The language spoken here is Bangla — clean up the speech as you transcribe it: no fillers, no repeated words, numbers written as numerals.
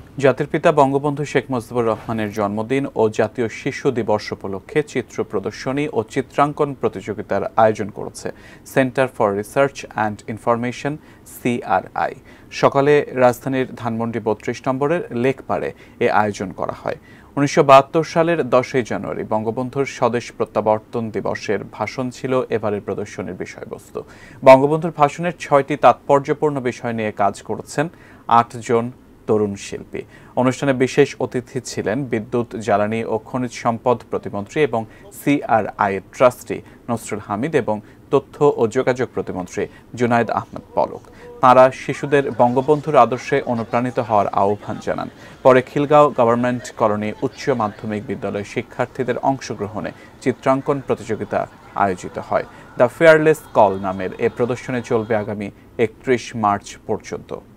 জাতির পিতা বঙ্গবন্ধু শেখ মুজিবুর রহমানের জন্মদিন ও জাতীয় শিশু দিবস উপলক্ষে চিত্র প্রদর্শনী ও চিত্রাঙ্কন প্রতিযোগিতার আয়োজন করেছে centre for research and information CRI। সকালে রাজধানীর ধানমন্ডি ৩২ নম্বরের লেকপাড়ে এ আয়োজন করা হয়। ১৯৭২ সালের ১০ই জানুয়ারি বঙ্গবন্ধুর স্বদেশ প্রত্যাবর্তন দিবসের ভাষণ ছিল এবারের প্রদর্শনীর বিষয়বস্তু। বঙ্গবন্ধুর ভাষণের ৬টি তাৎপর্যপূর্ণ বিষয় নিয়ে কাজ করেছেন ৮ জন তরুণ শিল্পী। অনুষ্ঠানে বিশেষ অতিথি ছিলেন বিদ্যুৎ, জ্বালানি ও খনিজ সম্পদ প্রতিমন্ত্রী এবং CRI এর ট্রাস্টি নসরুল হামিদ এবং তথ্য ও যোগাযোগ প্রতিমন্ত্রী জুনায়েদ আহমেদ পলক। তাঁরা শিশুদের বঙ্গবন্ধুর আদর্শে অনুপ্রাণিত হওয়ার আহ্বান জানান। পরে খিলগাঁও গভর্নমেন্ট কলোনি উচ্চ মাধ্যমিক বিদ্যালয়ের শিক্ষার্থীদের অংশগ্রহণে চিত্রাঙ্কন প্রতিযোগিতা আয়োজিত হয়। দ্য ফেয়ারলেস কল নামের এ প্রদর্শনী চলবে আগামী ৩১ মার্চ পর্যন্ত।